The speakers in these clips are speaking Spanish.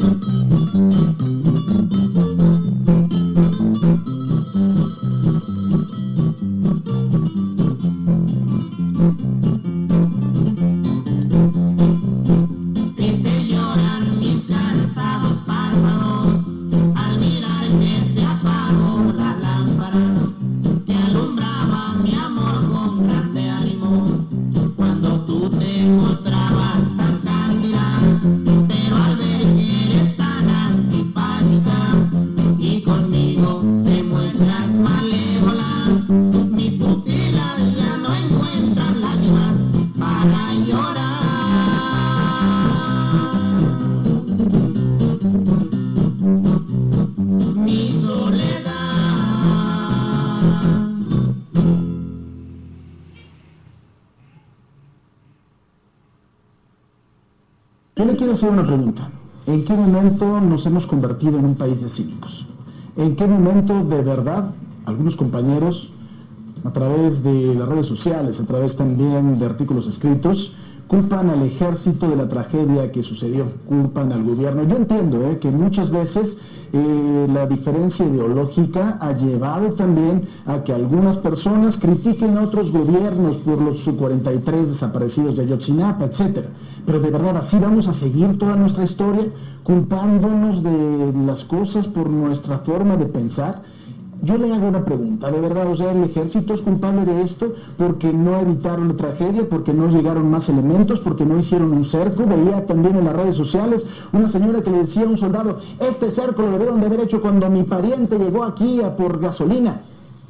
Yo le quiero hacer una pregunta. ¿En qué momento nos hemos convertido en un país de cínicos? ¿En qué momento de verdad algunos compañeros, a través de las redes sociales, a través también de artículos escritos, culpan al ejército de la tragedia que sucedió, culpan al gobierno? Yo entiendo que muchas veces la diferencia ideológica ha llevado también a que algunas personas critiquen a otros gobiernos por los 43 desaparecidos de Ayotzinapa, etcétera. Pero de verdad, ¿así vamos a seguir toda nuestra historia, culpándonos de las cosas por nuestra forma de pensar? Yo le hago una pregunta, de verdad, o sea, ¿el ejército es culpable de esto porque no evitaron la tragedia, porque no llegaron más elementos, porque no hicieron un cerco? Veía también en las redes sociales una señora que le decía a un soldado: este cerco lo debieron de haber hecho cuando mi pariente llegó aquí a por gasolina.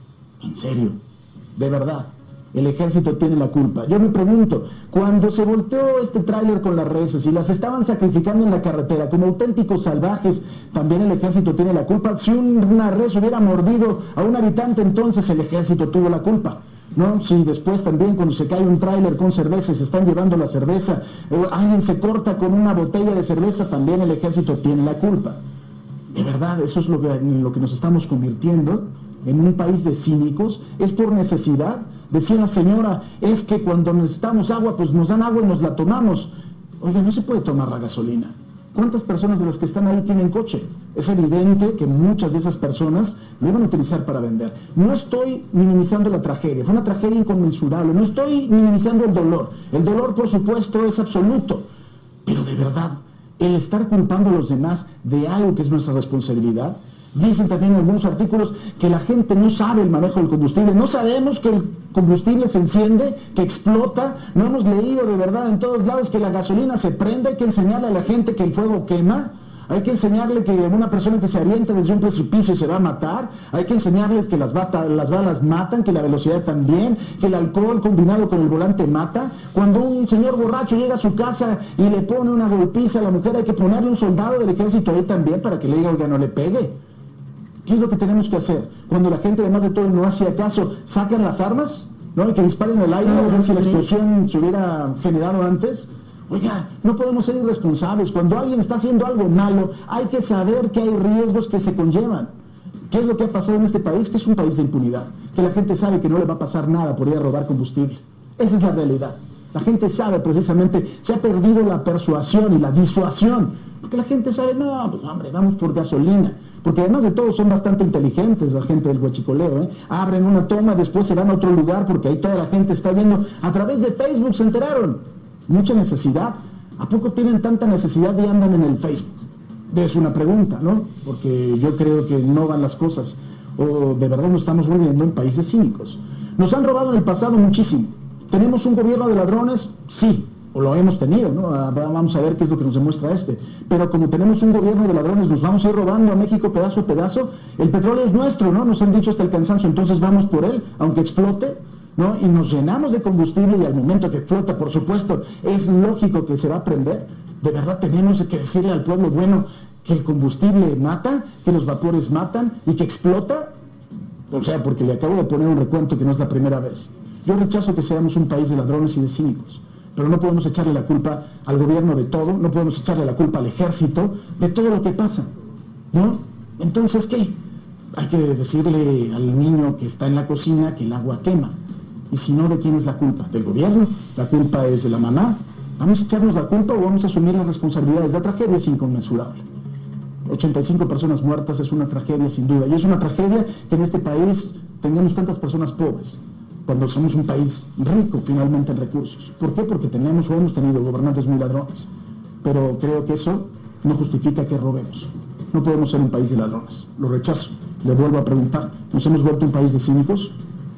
En serio, de verdad, el ejército tiene la culpa. Yo me pregunto, cuando se volteó este tráiler con las reses y las estaban sacrificando en la carretera como auténticos salvajes, también el ejército tiene la culpa. Si una res hubiera mordido a un habitante, entonces el ejército tuvo la culpa, ¿no? Si después también, cuando se cae un tráiler con cerveza y se están llevando la cerveza, alguien se corta con una botella de cerveza, también el ejército tiene la culpa. De verdad, eso es en lo que nos estamos convirtiendo, en un país de cínicos. Es por necesidad. Decía la señora, es que cuando necesitamos agua, pues nos dan agua y nos la tomamos. Oiga, no se puede tomar la gasolina. ¿Cuántas personas de las que están ahí tienen coche? Es evidente que muchas de esas personas lo iban a utilizar para vender. No estoy minimizando la tragedia, fue una tragedia inconmensurable. No estoy minimizando el dolor. El dolor, por supuesto, es absoluto. Pero de verdad, el estar culpando a los demás de algo que es nuestra responsabilidad. Dicen también en algunos artículos que la gente no sabe el manejo del combustible. No sabemos que el combustible se enciende, que explota. No hemos leído de verdad en todos lados que la gasolina se prende. Hay que enseñarle a la gente que el fuego quema. Hay que enseñarle que una persona que se avienta desde un precipicio se va a matar. Hay que enseñarles que las balas matan, que la velocidad también, que el alcohol combinado con el volante mata. Cuando un señor borracho llega a su casa y le pone una golpiza a la mujer, hay que ponerle un soldado del ejército ahí también para que le diga: oiga, no le pegue. ¿Qué es lo que tenemos que hacer? Cuando la gente, además de todo, no hacía caso, ¿sacan las armas? ¿No? Y que disparen al aire, a ver si la explosión se hubiera generado antes. Oiga, no podemos ser irresponsables. Cuando alguien está haciendo algo malo, hay que saber que hay riesgos que se conllevan. ¿Qué es lo que ha pasado en este país? Que es un país de impunidad. Que la gente sabe que no le va a pasar nada por ir a robar combustible. Esa es la realidad. La gente sabe precisamente, se ha perdido la persuasión y la disuasión. Porque la gente sabe, no, pues hombre, vamos por gasolina. Porque además de todo son bastante inteligentes la gente del huachicoleo, Abren una toma, después se van a otro lugar porque ahí toda la gente está viendo. A través de Facebook se enteraron. Mucha necesidad. ¿A poco tienen tanta necesidad y andan en el Facebook? Es una pregunta, ¿no? Porque yo creo que no van las cosas. O de verdad nos estamos volviendo un país de cínicos. Nos han robado en el pasado muchísimo. ¿Tenemos un gobierno de ladrones? Sí. O lo hemos tenido, ¿no? Vamos a ver qué es lo que nos demuestra Pero como tenemos un gobierno de ladrones, nos vamos a ir robando a México pedazo a pedazo. El petróleo es nuestro, ¿no? Nos han dicho hasta el cansancio, entonces vamos por él, aunque explote, ¿no? Y nos llenamos de combustible y al momento que explota, por supuesto, es lógico que se va a prender. De verdad tenemos que decirle al pueblo, bueno, que el combustible mata, que los vapores matan y que explota. O sea, porque le acabo de poner un recuento que no es la primera vez. Yo rechazo que seamos un país de ladrones y de cínicos. Pero no podemos echarle la culpa al gobierno de todo, no podemos echarle la culpa al ejército de todo lo que pasa, ¿no? Entonces, ¿qué? Hay que decirle al niño que está en la cocina que el agua quema. Y si no, ¿de quién es la culpa? ¿Del gobierno? ¿La culpa es de la mamá? ¿Vamos a echarnos la culpa o vamos a asumir las responsabilidades? La tragedia es inconmensurable. 85 personas muertas es una tragedia sin duda, y es una tragedia que en este país tengamos tantas personas pobres, cuando somos un país rico finalmente en recursos. ¿Por qué? Porque tenemos o hemos tenido gobernantes muy ladrones, pero creo que eso no justifica que robemos. No podemos ser un país de ladrones, lo rechazo. Le vuelvo a preguntar, ¿nos hemos vuelto un país de cínicos?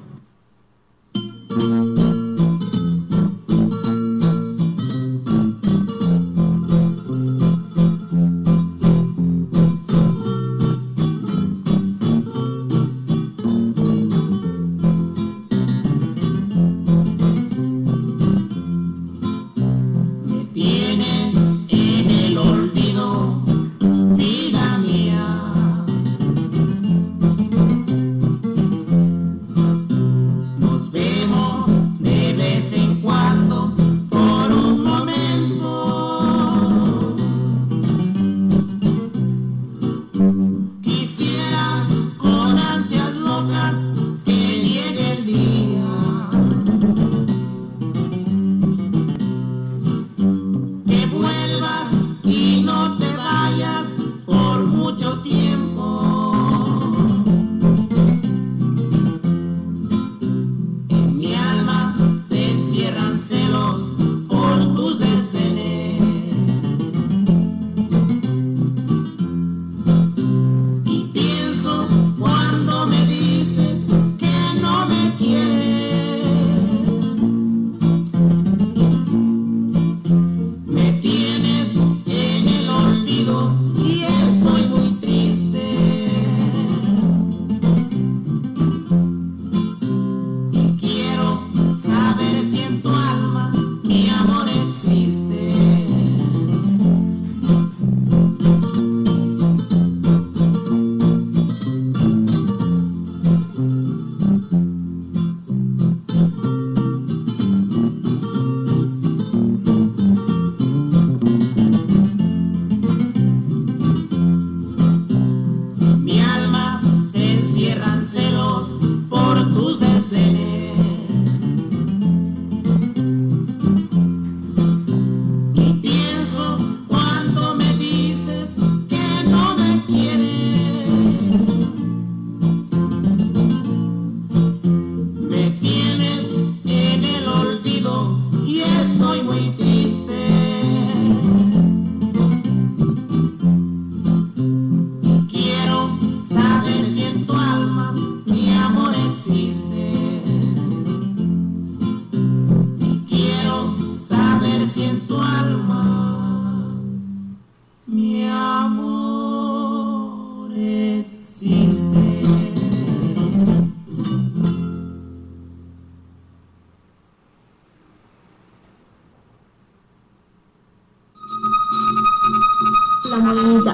La Morenita,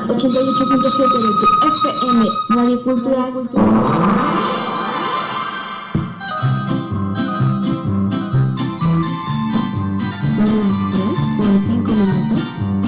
88.7 de tu FM, Radio Cultural. Son las 3:05.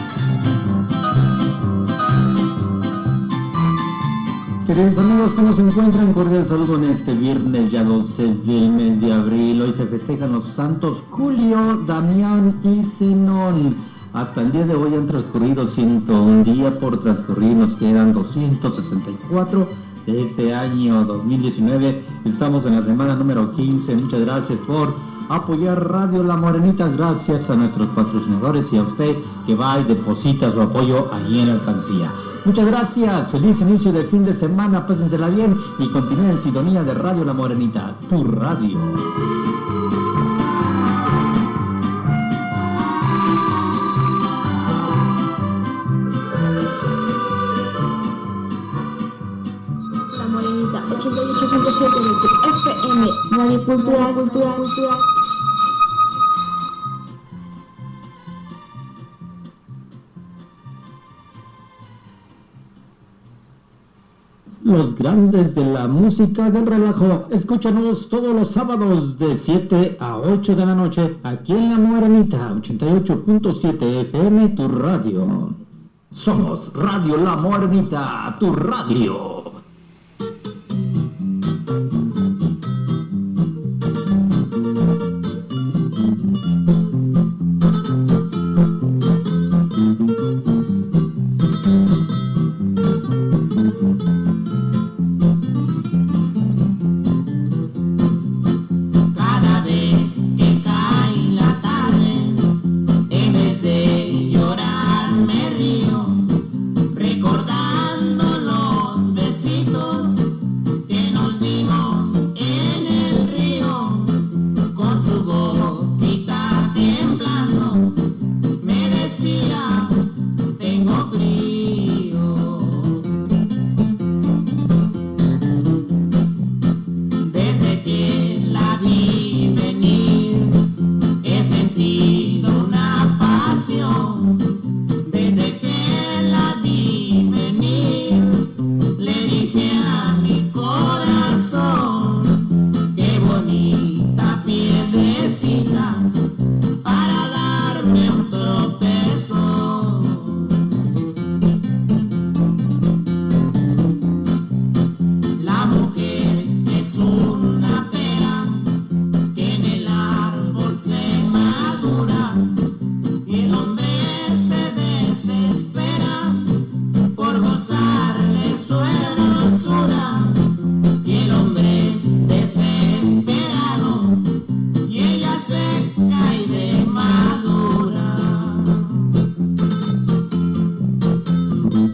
Queridos amigos, ¿cómo se encuentran? Cordial saludo en este viernes ya 12 del mes de abril. Hoy se festejan los santos Julio, Damián y Zenón. Hasta el día de hoy han transcurrido 101 días por transcurrir, nos quedan 264 de este año 2019. Estamos en la semana número 15. Muchas gracias por apoyar Radio La Morenita, gracias a nuestros patrocinadores y a usted que va y deposita su apoyo allí en la alcancía. Muchas gracias, feliz inicio de fin de semana, pásensela bien y continúen en sintonía de Radio La Morenita, tu radio. La Morenita, 88.7 de tu FM, Radio Cultural. Los grandes de la música del relajo, escúchanos todos los sábados de 7 a 8 de la noche, aquí en La Morenita, 88.7 FM, tu radio. Somos Radio La Morenita, tu radio.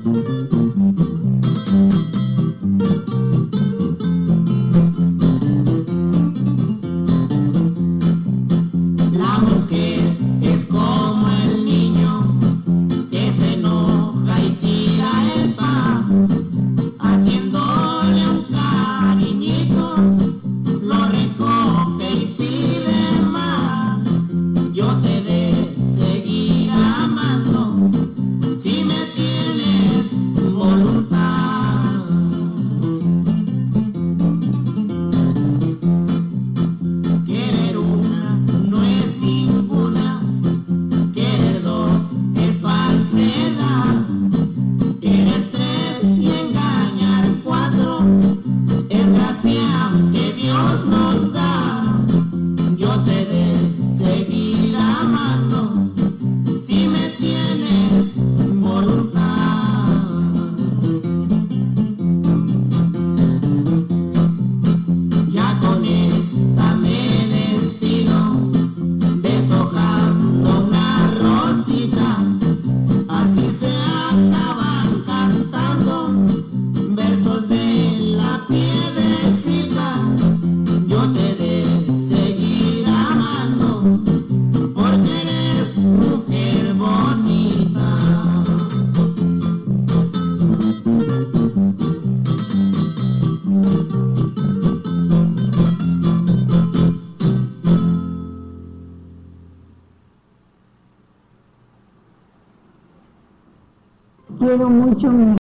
La mujer es como el niño que se enoja y tira el pan, haciéndole un cariñito, lo recoge y pide más. Yo te de seguir amando si me tienes voluntad. Querer una no es ninguna, querer dos es falsedad, querer tres y engañar cuatro es gracia que Dios nos da. Yo te de seguir amando si me tienes voluntad. Ya con esta me despido, deshojando una rosita, así se acaban cantando versos de la piedrecita. Yo te de seguir amando porque eres mujer bonita. Quiero mucho mi